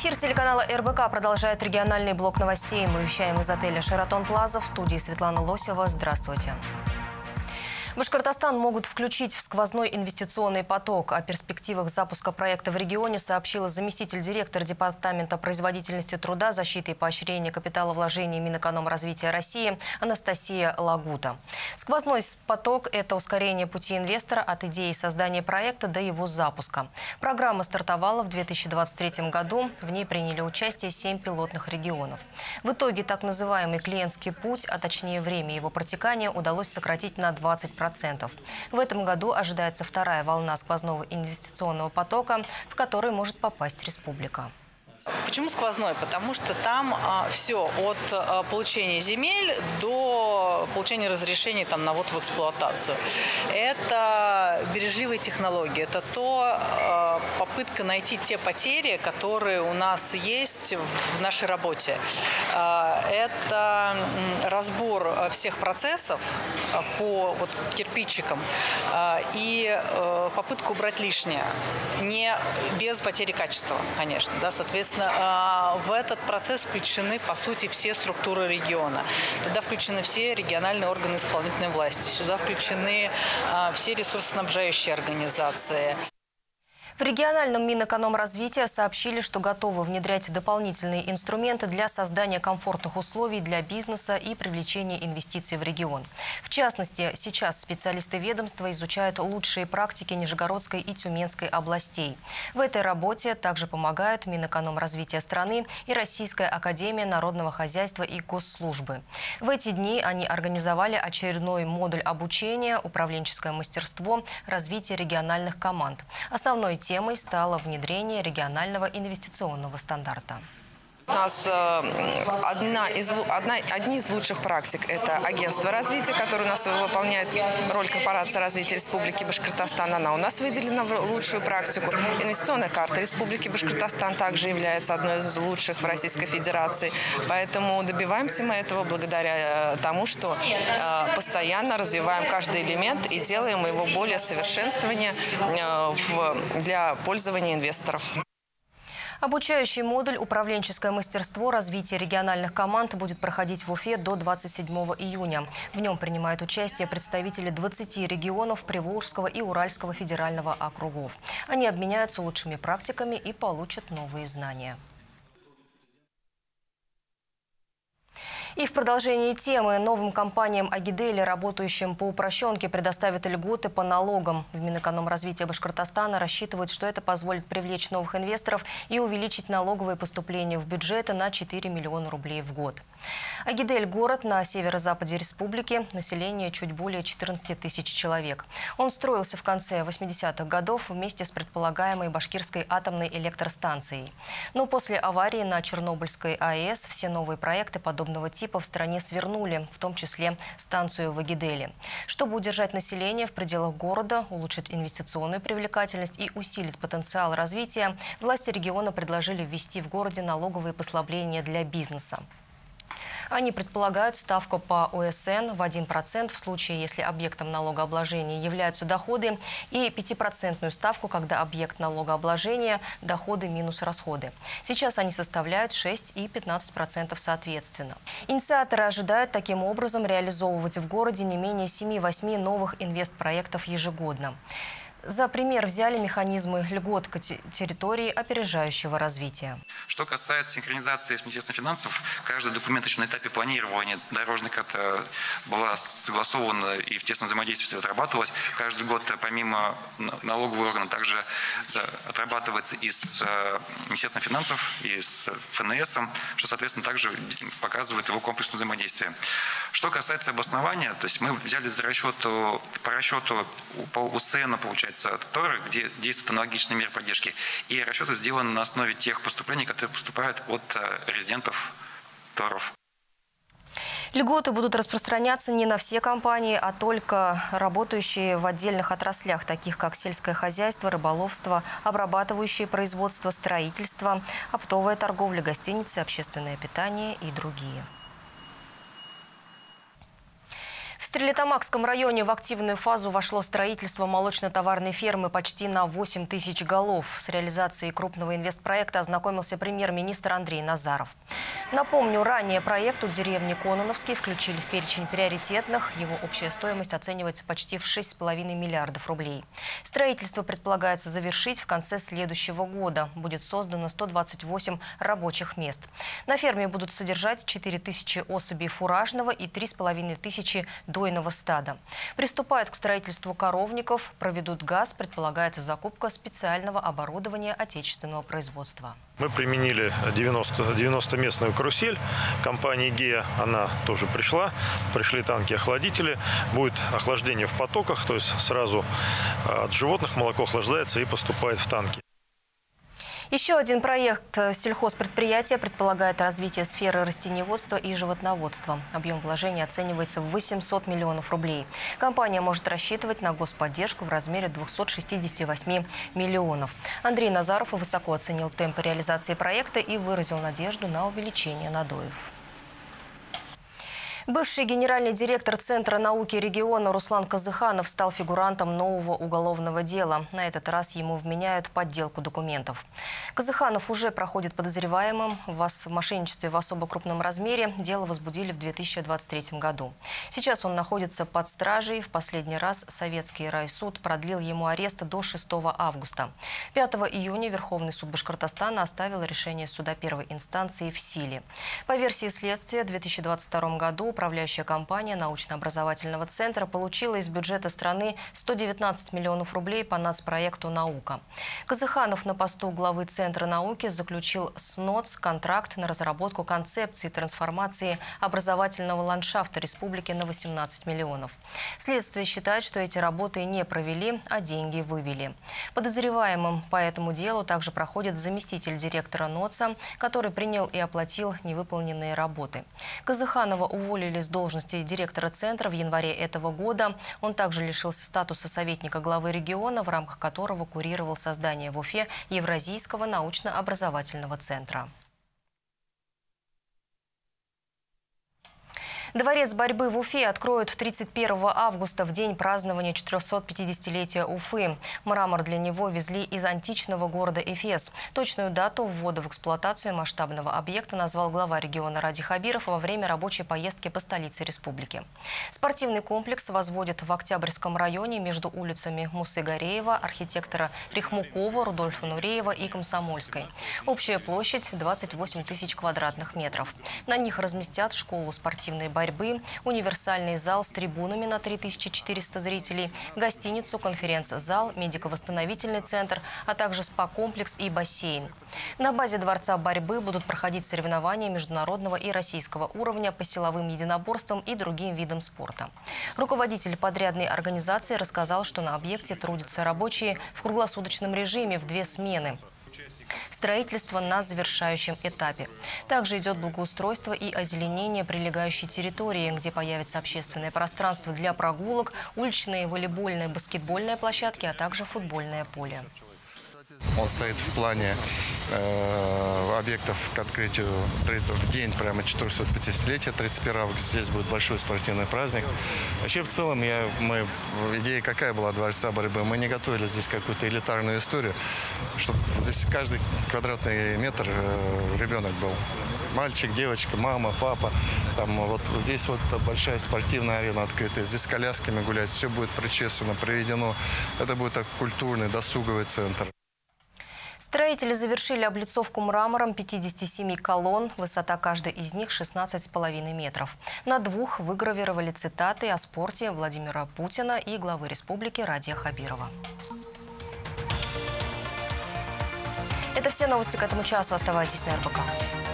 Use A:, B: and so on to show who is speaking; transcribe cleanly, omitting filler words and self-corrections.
A: Эфир телеканала РБК продолжает региональный блок новостей. Мы вещаем из отеля «Шератон Плаза». В студии Светлана Лосева. Здравствуйте. Башкортостан могут включить в сквозной инвестиционный поток. О перспективах запуска проекта в регионе сообщила заместитель директора Департамента производительности труда, защиты и поощрения капиталовложений Минэкономразвития России Анастасия Лагута. Сквозной поток – это ускорение пути инвестора от идеи создания проекта до его запуска. Программа стартовала в 2023 году. В ней приняли участие 7 пилотных регионов. В итоге так называемый клиентский путь, а точнее время его протекания, удалось сократить на 20%. В этом году ожидается вторая волна сквозного инвестиционного потока, в который может попасть республика.
B: Почему сквозной? Потому что там все от получения земель до получения разрешений на ввод в эксплуатацию. Это бережливые технологии, это попытка найти те потери, которые у нас есть в нашей работе. Это разбор всех процессов по кирпичикам и попытка убрать лишнее, не без потери качества, конечно, да, соответственно. В этот процесс включены, по сути, все структуры региона. Туда включены все региональные органы исполнительной власти. Сюда включены все ресурсоснабжающие организации.
A: В региональном Минэкономразвития сообщили, что готовы внедрять дополнительные инструменты для создания комфортных условий для бизнеса и привлечения инвестиций в регион. В частности, сейчас специалисты ведомства изучают лучшие практики Нижегородской и Тюменской областей. В этой работе также помогают Минэкономразвития страны и Российская академия народного хозяйства и госслужбы. В эти дни они организовали очередной модуль обучения «Управленческое мастерство. Развитие региональных команд». Основной темой стало внедрение регионального инвестиционного стандарта.
C: У нас одни из лучших практик – это агентство развития, которое у нас выполняет роль корпорации развития Республики Башкортостан. Она у нас выделена в лучшую практику. Инвестиционная карта Республики Башкортостан также является одной из лучших в Российской Федерации. Поэтому добиваемся мы этого благодаря тому, что постоянно развиваем каждый элемент и делаем его более совершенствование для пользования инвесторов.
A: Обучающий модуль «Управленческое мастерство. Развитие региональных команд» будет проходить в Уфе до 27 июня. В нем принимают участие представители 20 регионов Приволжского и Уральского федерального округов. Они обменяются лучшими практиками и получат новые знания. И в продолжении темы новым компаниям Агидели, работающим по упрощенке, предоставят льготы по налогам. В Минэкономразвития Башкортостана рассчитывают, что это позволит привлечь новых инвесторов и увеличить налоговые поступления в бюджеты на 4 миллиона рублей в год. Агидель – город на северо-западе республики, население чуть более 14 тысяч человек. Он строился в конце 80-х годов вместе с предполагаемой башкирской атомной электростанцией. Но после аварии на Чернобыльской АЭС все новые проекты подобного типа в стране свернули, в том числе станцию в Агиделе. Чтобы удержать население в пределах города, улучшить инвестиционную привлекательность и усилить потенциал развития, власти региона предложили ввести в городе налоговые послабления для бизнеса. Они предполагают ставку по ОСН в 1% в случае, если объектом налогообложения являются доходы, и 5% ставку, когда объект налогообложения – доходы минус расходы. Сейчас они составляют 6 и 15% соответственно. Инициаторы ожидают таким образом реализовывать в городе не менее 7-8 новых инвестпроектов ежегодно. За пример взяли механизмы льгот к территории опережающего развития.
D: Что касается синхронизации с Министерством финансов, каждый документ еще на этапе планирования. Дорожная карта была согласована и в тесном взаимодействии отрабатывалась. Каждый год помимо налогового органа также отрабатывается и с Министерством финансов, и с ФНС, что, соответственно, также показывает его комплексное взаимодействие. Что касается обоснования, то есть мы взяли по расчету по УСН, получается, ТОРы, где действуют аналогичные меры поддержки. И расчеты сделаны на основе тех поступлений, которые поступают от резидентов ТОРов.
A: Льготы будут распространяться не на все компании, а только работающие в отдельных отраслях, таких как сельское хозяйство, рыболовство, обрабатывающее производство, строительство, оптовая торговля, гостиницы, общественное питание и другие. Стерлитамакском районе в активную фазу вошло строительство молочно-товарной фермы почти на 8 тысяч голов. С реализацией крупного инвестпроекта ознакомился премьер-министр Андрей Назаров. Напомню, ранее проект у деревни Конуновский включили в перечень приоритетных. Его общая стоимость оценивается почти в 6,5 миллиардов рублей. Строительство предполагается завершить в конце следующего года. Будет создано 128 рабочих мест. На ферме будут содержать 4000 особей фуражного и 3500 дойного стада. Приступают к строительству коровников, проведут газ, предполагается закупка специального оборудования отечественного производства.
E: Мы применили 90-местную карусель компании «Гея». Она тоже пришла. Пришли танки-охладители. Будет охлаждение в потоках, то есть сразу от животных молоко охлаждается и поступает в танки.
A: Еще один проект сельхозпредприятия предполагает развитие сферы растениеводства и животноводства. Объем вложений оценивается в 800 миллионов рублей. Компания может рассчитывать на господдержку в размере 268 миллионов. Андрей Назаров высоко оценил темпы реализации проекта и выразил надежду на увеличение надоев. Бывший генеральный директор Центра науки региона Руслан Казыханов стал фигурантом нового уголовного дела. На этот раз ему вменяют подделку документов. Казыханов уже проходит подозреваемым в мошенничестве в особо крупном размере. Дело возбудили в 2023 году. Сейчас он находится под стражей. В последний раз Советский райсуд продлил ему арест до 6 августа. 5 июня Верховный суд Башкортостана оставил решение суда первой инстанции в силе. По версии следствия, в 2022 году управляющая компания научно-образовательного центра получила из бюджета страны 119 миллионов рублей по нацпроекту «Наука». Казыханов на посту главы Центра науки заключил с НОЦ контракт на разработку концепции трансформации образовательного ландшафта республики на 18 миллионов. Следствие считает, что эти работы не провели, а деньги вывели. Подозреваемым по этому делу также проходит заместитель директора НОЦа, который принял и оплатил невыполненные работы. Казыханова уволили с должности директора центра в январе этого года. Он также лишился статуса советника главы региона, в рамках которого курировал создание в Уфе Евразийского научно-образовательного центра. Дворец борьбы в Уфе откроют 31 августа, в день празднования 450-летия Уфы. Мрамор для него везли из античного города Эфес. Точную дату ввода в эксплуатацию масштабного объекта назвал глава региона Ради Хабиров во время рабочей поездки по столице республики. Спортивный комплекс возводят в Октябрьском районе между улицами Мусы Гареева, архитектора Рихмукова, Рудольфа Нуреева и Комсомольской. Общая площадь – 28 тысяч квадратных метров. На них разместят школу спортивной борьбы, универсальный зал с трибунами на 3400 зрителей, гостиницу, конференц-зал, медико-восстановительный центр, а также спа-комплекс и бассейн. На базе Дворца борьбы будут проходить соревнования международного и российского уровня по силовым единоборствам и другим видам спорта. Руководитель подрядной организации рассказал, что на объекте трудятся рабочие в круглосуточном режиме в 2 смены. Строительство на завершающем этапе. Также идет благоустройство и озеленение прилегающей территории, где появится общественное пространство для прогулок, уличные волейбольные, баскетбольные площадки, а также футбольное поле.
F: Он стоит в плане объектов к открытию в день прямо 450-летия, 31 августа. Здесь будет большой спортивный праздник. Вообще, в целом, идея какая была Дворца борьбы? Мы не готовили здесь какую-то элитарную историю, чтобы здесь каждый квадратный метр ребенок был. Мальчик, девочка, мама, папа. Там вот здесь вот большая спортивная арена открытая. Здесь с колясками гулять. Все будет причесано, приведено. Это будет так культурный, досуговый центр.
A: Строители завершили облицовку мрамором 57 колонн. Высота каждой из них 16,5 метров. На 2 выгравировали цитаты о спорте Владимира Путина и главы республики Радия Хабирова. Это все новости к этому часу. Оставайтесь на РБК.